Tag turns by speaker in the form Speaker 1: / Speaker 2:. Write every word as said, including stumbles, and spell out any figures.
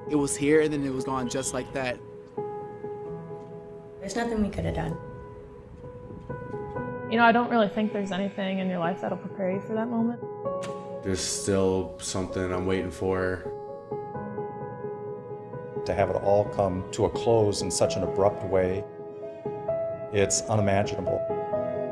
Speaker 1: It was here and then it was gone just like that.
Speaker 2: There's nothing we could have done.
Speaker 3: You know, I don't really think there's anything in your life that'll prepare you for that moment.
Speaker 4: There's still something I'm waiting for.
Speaker 5: To have it all come to a close in such an abrupt way, it's unimaginable.